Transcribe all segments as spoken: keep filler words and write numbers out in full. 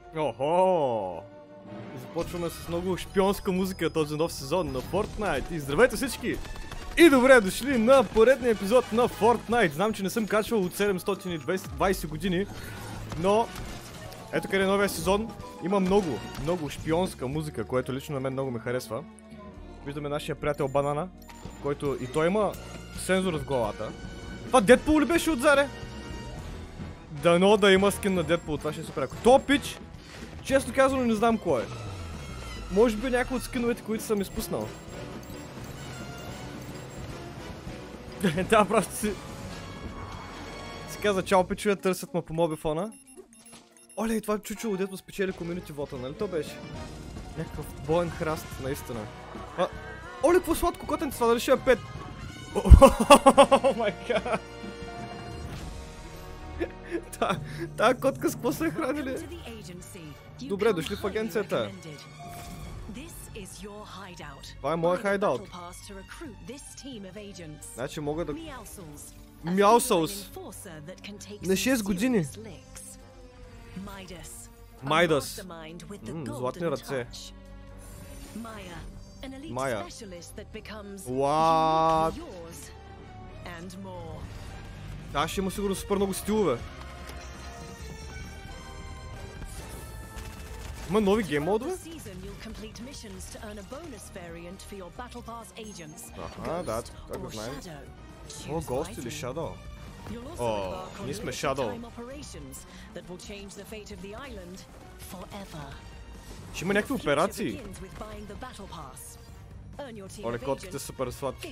Охо! Започваме с много шпионска музика този нов сезон на Fortnite. И здравейте всички! И добре дошли на поредния епизод на Fortnite. Знам, че не съм качвал от седемстотин и двайсет години, но ето къде е новия сезон. Има много, много шпионска музика, което лично на мен много ме харесва. Виждаме нашия приятел Банана, който и той има сензор в главата. Това Дедпул ли беше отзаде? Дано да има скин на Дедпул, това ще е супер яко. То пич, честно казано не знам кой е. Може би някой от скиновете, които съм изпуснал. Да, просто си... си каза чао пичове, търсят ме по мобифона. Оле, и това чучело, дето спечели комюнити вота, нали то беше? Някакъв боен храст, наистина. А... Оле, какво сладко котенце, това дали ще е пет? О май гад! Тая котка с какво се е хранили? Добре, дошли в агенцията. Това е моя хайдаут. Значи мога да... Мяусълс. На шест години. Майдас. Златни ръце. Майя. Уаат. Да, ще има сигурно супер много стилове. Има нови гейм модове? Аха, да, това го знаем. О, Ghost или Shadow? О, ние сме Shadow. Ще има някакви операции. Оле, котките супер сладки.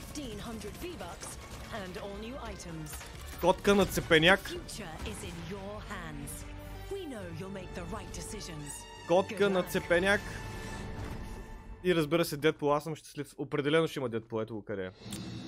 Котка на цепеняк. Котка на цепеняк. И разбира се, Дедпул, аз съм щастлив. Определено ще има Дедпул, ето го къде е.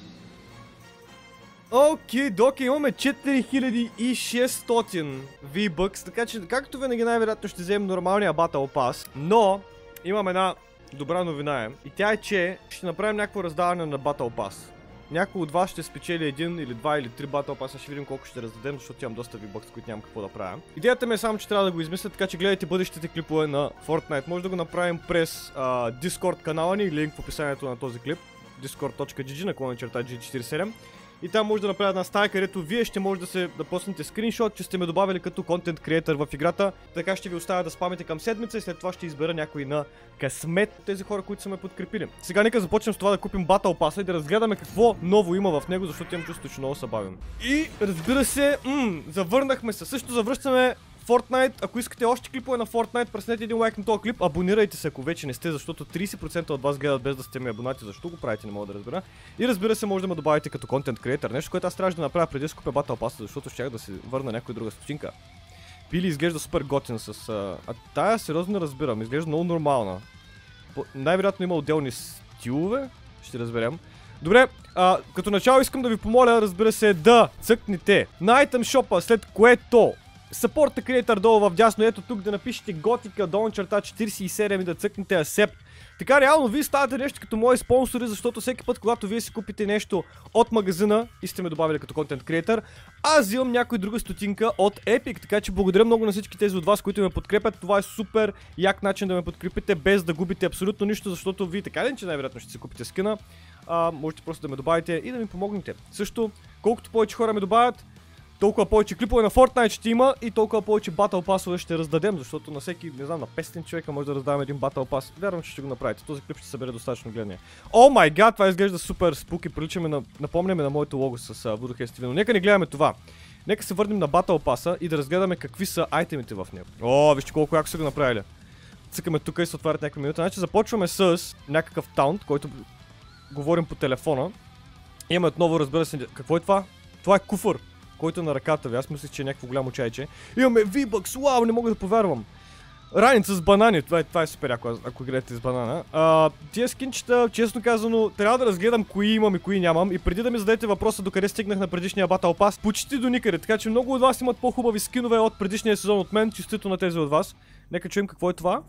Окей, доки, имаме четири хиляди и шестстотин V-Bucks, така че както винаги най-вероятно ще вземем нормалния Battle Pass, но имам една добра новина е, и тя е, че ще направим някакво раздаване на Battle Pass. Някой от вас ще спечели един или два или три Battle Pass, ще видим колко ще раздадем, защото имам доста V-Bucks, които нямам какво да правя. Идеята ми е само, че трябва да го измисля, така че гледайте бъдещите клипове на Fortnite. Може да го направим през а, Discord канала ни, линк в описанието на този клип, discord точка джи джи наклонена черта джи четиридесет и седем. И там може да направя една стая, където вие ще може да се да поснете скриншот, че сте ме добавили като контент креатор в играта. Така ще ви оставя да спамите към седмица и след това ще избера някой на късмет от тези хора, които са ме подкрепили. Сега нека започнем с това да купим Battle Pass и да разгледаме какво ново има в него, защото имам чувство, че много се бавим. И разбира се, завърнахме се. Също завръщаме Fortnite. Ако искате още клипове на Fortnite, преснете един лайк на този клип, абонирайте се, ако вече не сте, защото трийсет процента от вас гледат без да сте ми абонати. Защо го правите, не мога да разбера. И разбира се, може да ме добавите като контент креатор, нещо, което аз трябваше да направя преди да купя Battle Pass, защото щях да си върна някоя друга стотинка. Пили изглежда супер готин с... А, а тая сериозно не разбирам, изглежда много нормална. Най-вероятно има отделни стилове, ще разберем. Добре, а, като начало искам да ви помоля, разбира се, да цъкнете на Item Shop-а, след което Support Creator долу в дясно, ето тук да напишете Готика, долу черта четиридесет и седем и да цъкнете Accept. Така реално вие ставате нещо като мои спонсори, защото всеки път, когато вие си купите нещо от магазина и сте ме добавили като Content Creator, аз взимам някой друга стотинка от Epic, така че благодаря много на всички тези от вас, които ме подкрепят. Това е супер як начин да ме подкрепите без да губите абсолютно нищо, защото вие така ли, че най-вероятно ще си купите скина, а, можете просто да ме добавите и да ми помогнете. Също, колкото повече хора ме добавят, толкова повече клипове на Fortnite ще има и толкова повече Battle Pass-ове ще раздадем, защото на всеки, не знам, на петстотин човека може да раздаваме един Battle Pass. Вярвам, че ще го направите. Този клип ще събере достатъчно гледания. О май гад, това изглежда супер спуки. Приличаме на, напомняме на моето лого с Водохести вино. Нека не гледаме това. Нека се върнем на Battle Pass-а и да разгледаме какви са айтемите в него. О, вижте колко яко са го направили. Цъкаме тук и се отварят някакви минути. Значи започваме с някакъв таунт, който говорим по телефона. Имаме отново, разбира се, какво е това? Това е куфър, който е на ръката ви. Аз мислех, че е някакво голямо чайче. Имаме V-Bucks, вау, не мога да повярвам. Раница с банани, това е, това е супер, ако, ако гледате с банана. А, тия скинчета, честно казано, трябва да разгледам кои имам и кои нямам. И преди да ми зададете въпроса докъде стигнах на предишния Battle Pass, почти до никъде. Така че много от вас имат по-хубави скинове от предишния сезон от мен, честито на тези от вас. Нека чуем какво е това.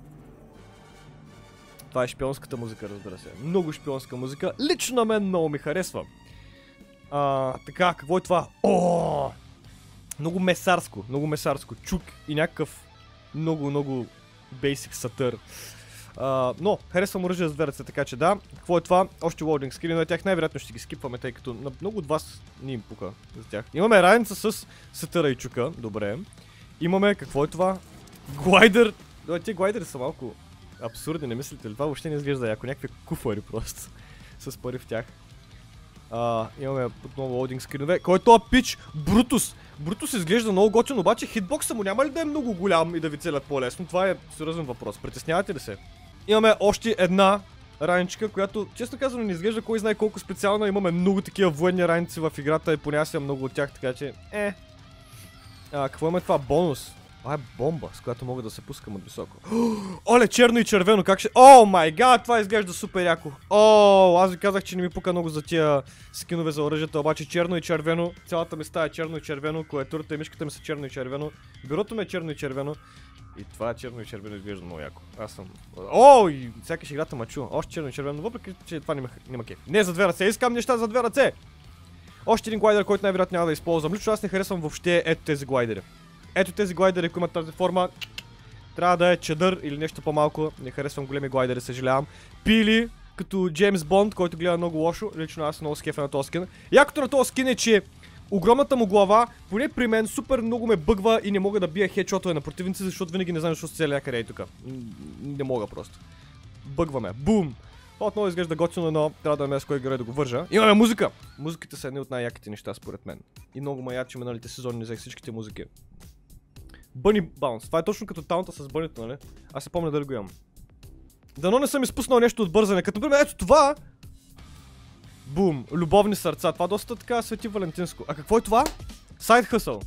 Това е шпионската музика, разбира се. Много шпионска музика. Лично на мен много ми харесва. А, така, какво е това? О! Много месарско, много месарско. Чук и някакъв много, много Basic Satyr. Uh, но, харесвам оръжие с две ръце, така че да. Какво е това? Още лоудинг скрин, но тях най-вероятно ще ги скипваме, тъй като на много от вас ни им пука за тях. Имаме раница с Сатъра и Чука, добре. Имаме, какво е това? Глайдер. Добре, тия глайдери са малко абсурдни, не мислите ли? Това въобще не изглежда яко, някакви куфари просто. С пари в тях. Uh, имаме отново лоудинг скринове. Кой е това пич? Брутус! Брутус изглежда много готин, обаче хитбокса му няма ли да е много голям и да ви целят по-лесно? Това е сериозен въпрос. Притеснявате ли се? Имаме още една раничка, която, честно казано, не изглежда кой знае колко специална. Имаме много такива военни раници в играта и понасям много от тях, така че е. А, какво имаме това? Бонус. Това е бомба, с която мога да се пускам от високо. Оле, черно и червено, как ще... О, май гад, това изглежда супер яко. О, аз ви казах, че не ми пука много за тия скинове за оръжията, обаче черно и червено. Цялата ми стая е черно и червено, клавиатурата и мишката ми са черно и червено. Бюрото ми е черно и червено. И това черно и червено изглежда много яко. Аз съм... О, и сякаш играта ма чува. Още черно и червено, въпреки че това няма кеф. Не за две ръце, искам неща за две ръце. Още един глайдер, който най-вероятно няма да използвам. Лично аз не харесвам въобще ето тези глайдери. Ето тези глайдери, ако имат тази форма, трябва да е чадър или нещо по-малко. Не харесвам големи глайдери, съжалявам. Пили, като Джеймс Бонд, който гледа много лошо. Лично аз много скефа на този скин. Якото на този скин е, че огромната му глава, поне при мен, супер много ме бъгва и не мога да бия хедшотове на противници, защото винаги не знам защо се цели някъде и тук. Не мога просто. Бъгваме. Бум! Това отново изглежда готино, но трябва да ме с кой герой да го вържа. Имаме музика! Музиките са едни от най-яките неща според мен. И много ма яд, че миналите сезони не взех всичките музики. Бъни баунс. Това е точно като таунта с бънито, нали? Аз се помня дали го имам. Дано не съм изпуснал нещо от бързане. Като например, ето това! Бум! Любовни сърца. Това доста така свети валентинско. А какво е това? Сайд хъсъл.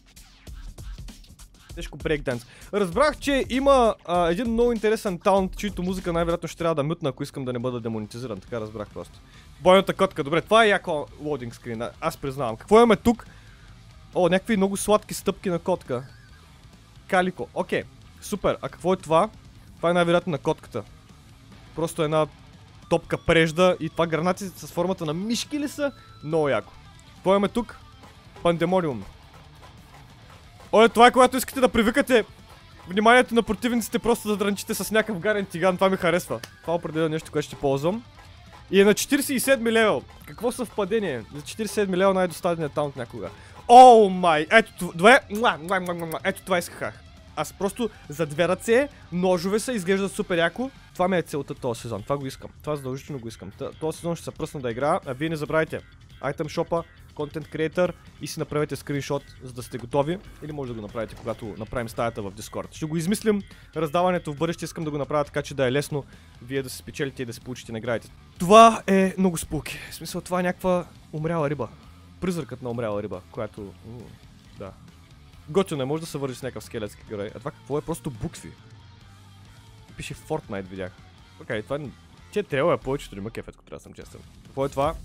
Тежко брейкданс. Разбрах, че има а, един много интересен таунт, чийто музика най-вероятно ще трябва да мютна, ако искам да не бъда демонетизиран. Така разбрах просто. Бойната котка. Добре, това е яко лоудинг скрин. Аз признавам. Какво имаме тук? О, някакви много сладки стъпки на котка. Калико. Окей. Супер. А какво е това? Това е най-вероятно на котката. Просто една топка прежда и това гранати с формата на мишки ли са? Много яко. Какво имаме тук? Пандемониум. Оле, това е когато искате да привикате вниманието на противниците, просто да дрънчите с някакъв гарен тиган. Това ми харесва. Това определено нещо, което ще ползвам. И е на четиридесет и седми левел. Какво съвпадение? За четиридесет и седми левел най-достатъчният таунт някога. О май! Ето това. Ето това исках. Аз просто за две ръце, ножове са, изглеждат супер яко. Това ми е целта този сезон. Това го искам. Това задължително го искам. Този сезон ще се пръсна да играя. А вие не забравяйте. Item Shop-а, Content Creator и си направете скриншот, за да сте готови. Или може да го направите, когато направим стаята в Discord. Ще го измислим. Раздаването в бъдеще искам да го направя така, че да е лесно вие да се спечелите и да се получите наградите. Това е много спуки. В смисъл, това е някаква умряла риба. Призракът на умряла риба, която... Да. Готино е, може да се вържи с някакъв скелетски герой. А това какво е? Просто букви. Пише Fortnite, видях. Окей, okay, това... Че трябва е повечето има кефет, ако трябва да съм честен. Какво е това?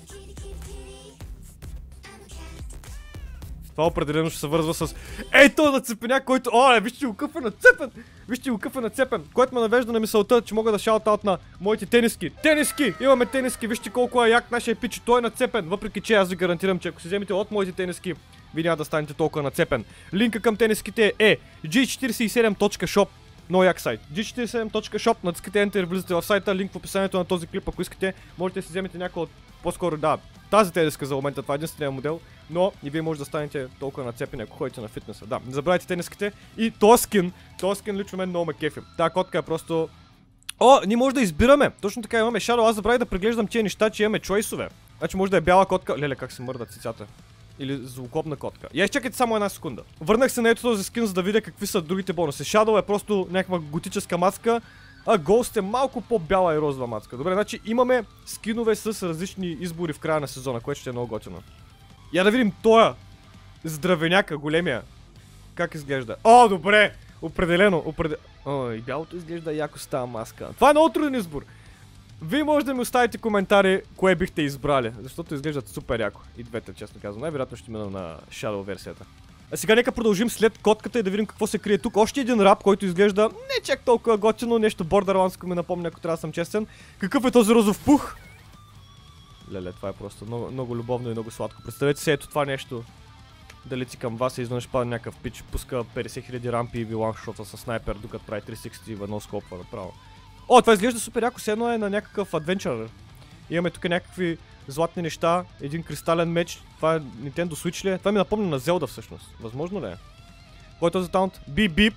Това определено ще се вързва с... Ей, този нацепеняк, който... О, вижте го къв е нацепен! Вижте го къв е нацепен! Което ме навежда на мисълта, че мога да шаут-аут на моите тениски. Тениски! Имаме тениски! Вижте колко е як нашия пич, той е нацепен! Въпреки че аз ви гарантирам, че ако си вземете от моите тениски, ви няма да станете толкова нацепен. Линка към тениските е джи четиридесет и седем точка шоп. Много як сайт. джи четиридесет и седем точка шоп, натискате Enter, влизате в сайта, линк в описанието на този клип, ако искате, можете да си вземете някой от... По-скоро, да, тази тениска за момента, това е единствения модел, но и вие може да станете толкова нацепени, ако ходите на фитнеса. Да, не забравяйте тениските и този скин, този скин лично мен много ме кефи. Тая котка е просто... О, ние може да избираме. Точно така имаме Shadow, аз забравих да преглеждам тия неща, че имаме чойсове. Значи може да е бяла котка, леле как се мърдат цицата. Или злокобна котка. Я изчакайте само една секунда. Върнах се на ето този скин, за да видя какви са другите бонуси. Shadow е просто някаква готическа маска, а Ghost е малко по-бяла и розова маска. Добре, значи имаме скинове с различни избори в края на сезона, което ще е много готино. Я да видим тоя здравеняка, големия. Как изглежда? О, добре! Определено, определено. О, и бялото изглежда яко с тази маска. Това е много труден избор. Вие може да ми оставите коментари, кое бихте избрали, защото изглеждат супер яко. И двете, честно казвам. Най-вероятно ще мина на Shadow версията. А сега нека продължим след котката и да видим какво се крие тук. Още един рап, който изглежда не чак толкова готино, нещо Borderlands ми напомня, ако трябва да съм честен. Какъв е този розов пух? Леле, това е просто много, много любовно и много сладко. Представете се ето това нещо. да лети към вас и изведнъж пада някакъв пич, пуска петдесет хиляди рампи и ви лангшота с снайпер, докато прави триста и шейсет в едно скопва направо. О, това изглежда супер яко, все едно е на някакъв адвенчър. Имаме тук някакви златни неща, един кристален меч. Това е Nintendo Switch ли е? Това ми напомня на Zelda всъщност. Възможно ли е? Кой е този таунт? Бип бип!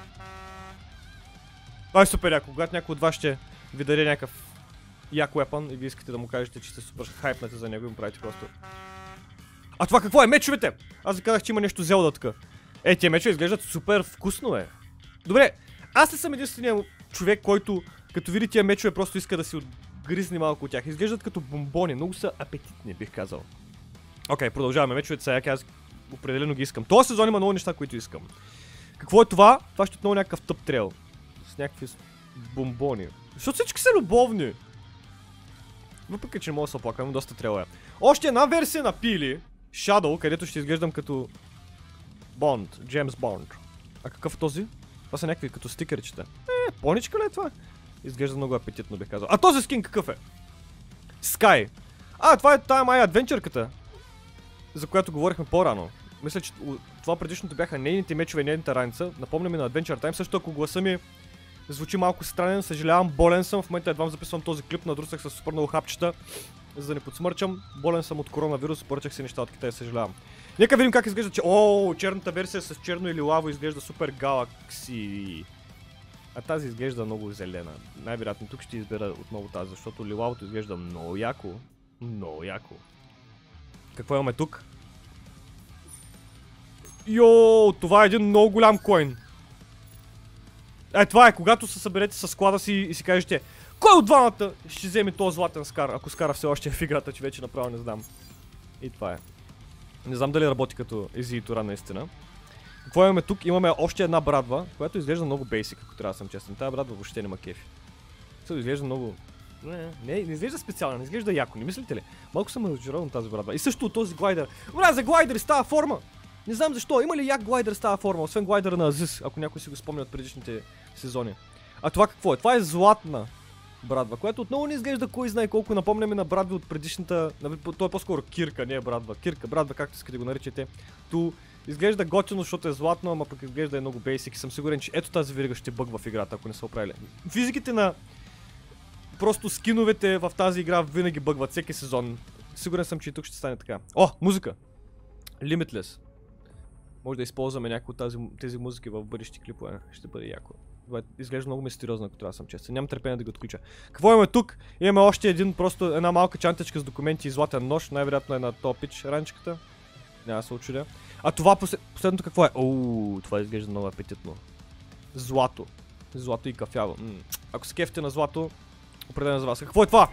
Това е супер яко, когато някой от вас ще ви даде някакъв як уепън и ви искате да му кажете, че сте супер хайпнати за него и му правите просто. А това какво е? Мечовете! Аз ви казах, че има нещо Zelda тук. Е, тия мечове изглеждат супер вкусно, е. Добре, аз ли съм единственият човек, който като види тия мечове просто иска да си отгризне малко от тях. Изглеждат като бомбони, много са апетитни, бих казал. Окей, okay, продължаваме. Мечовете са яки, аз определено ги искам. Този сезон има много неща, които искам. Какво е това? Това ще е отново някакъв тъп трейл. С някакви бомбони. Защото всички са любовни. Въпреки, че не мога да се оплакам, доста трейл е. Още една версия на Пили, Shadow, където ще изглеждам като Бонд, Джеймс Бонд. А какъв е този? Това са някакви като стикерчета. Е, поничка ли е това? Изглежда много апетитно, бих казал. А този скин какъв е? Sky. А, това е тая май адвенчърката, за която говорихме по-рано. Мисля, че това предишното бяха нейните мечове и нейната раница. Напомня ми на Adventure Time, също ако гласа ми звучи малко странен, съжалявам, болен съм. В момента едва записвам този клип, надрусах с супер много хапчета, за да не подсмърчам. Болен съм от коронавирус, поръчах си неща от Китай, съжалявам. Нека видим как изглежда, че... О, черната версия с черно или лаво изглежда супер галакси. А тази изглежда много зелена. Най-вероятно тук ще избера отново тази, защото лилавото изглежда много яко. Много яко. Какво имаме тук? Йооо, това е един много голям коин. Е, това е, когато се съберете с склада си и си кажете: кой от двамата ще вземе този златен скар, ако скара все още е в играта, че вече направо не знам. И това е. Не знам дали работи като езиитора наистина. Какво имаме тук? Имаме още една брадва, която изглежда много бейсик, ако трябва да съм честен. Тая брадва въобще нема кефи. Това изглежда много... Не, не, не изглежда специално, не изглежда яко, не мислите ли? Малко съм разочарован тази брадва. И също от този глайдер. Бля, за глайдер с тази форма! Не знам защо, има ли як глайдер с тази форма, освен глайдера на Азис, ако някой си го спомня от предишните сезони. А това какво е? Това е златна брадва, която отново не изглежда кой знае колко. Напомняме на брадви от предишната... Той е по-скоро кирка, не е брадва. Кирка, брадва, както искате го наричате. Ту изглежда готино, защото е златно, ама пък изглежда е много бейсик и съм сигурен, че ето тази верига ще бъгва в играта, ако не са оправили. Физиките на просто скиновете в тази игра винаги бъгват всеки сезон. Сигурен съм, че и тук ще стане така. О, музика! Limitless. Може да използваме някои от тази, тези музики в бъдещи клипове. Ще бъде яко. Това изглежда много мистериозно, ако трябва да съм честен. Нямам търпение да го отключа. Какво имаме тук? Имаме още един, просто една малка чантичка с документи и златен нож. Най-вероятно е на топич ранчката. Няма да се очудя. А това послед... последното какво е? Ооо, това изглежда много апетитно. Злато. Злато и кафяво. М Ако се кефите на злато, определено за вас. Какво е това?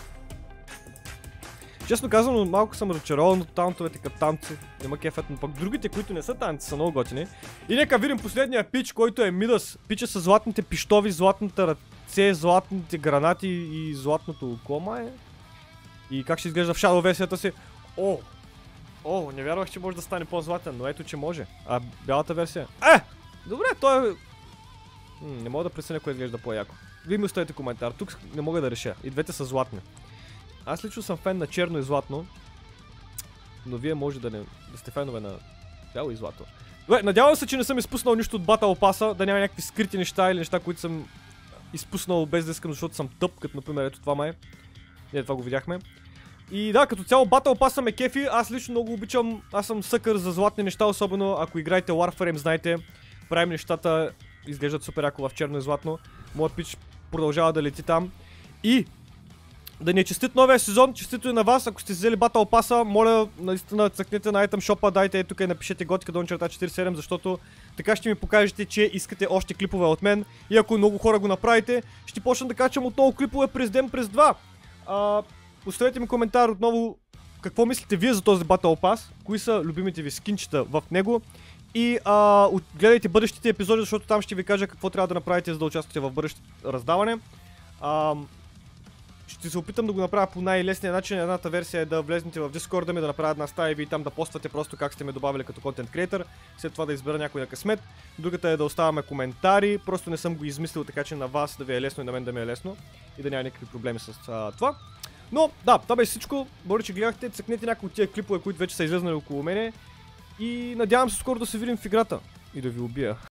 Честно казано, малко съм разочарован от таунтовете като танци. Няма кефът, но пък другите, които не са танци, са много готини. И нека видим последния пич, който е Мидас. Пича с златните пищови, златната ръце, златните гранати и златното око, май. И как ще изглежда в Shadow версията си. О! О, не вярвах, че може да стане по-златен, но ето, че може. А бялата версия? Е! Добре, той е... М не мога да пресъня кой изглежда по-яко. Вие ми оставите коментар, тук не мога да реша. И двете са златни. Аз лично съм фен на черно и златно, но вие може да, не, да сте фенове на бяло и злато. Добре, надявам се, че не съм изпуснал нищо от Battle Pass-а, да няма някакви скрити неща или неща, които съм изпуснал без да искам, защото съм тъп, като например ето това май. Не, това го видяхме. И да, като цяло Battle Pass-а ме кефи, аз лично много обичам, аз съм съкър за златни неща, особено ако играете Warframe, знаете, правим нещата, изглеждат супер яко в черно и златно. Моят пич продължава да лети там. И да ни е честит новия сезон, честито и на вас, ако сте взели Battle Pass-а, моля наистина цъкнете на Item Shop-а, дайте е тук и напишете готика долу черта четиридесет и седем, защото така ще ми покажете, че искате още клипове от мен и ако много хора го направите, ще почна да качвам отново клипове през ден, през два. А, оставете ми коментар отново какво мислите вие за този Battle Pass, кои са любимите ви скинчета в него и а, гледайте бъдещите епизоди, защото там ще ви кажа какво трябва да направите, за да участвате в бъдещето раздаване. А, Ще се опитам да го направя по най-лесния начин. Едната версия е да влезнете в Discord ми, да направя една стая и ви там да поствате просто как сте ме добавили като контент креатор. След това да избера някой на късмет. Другата е да оставяме коментари. Просто не съм го измислил така, че на вас да ви е лесно и на мен да ми е лесно. И да няма никакви проблеми с а, това. Но да, това беше всичко. Благодаря, че гледахте. Цъкнете някои от тия клипове, които вече са излезнали около мене. И надявам се скоро да се видим в играта и да ви убия.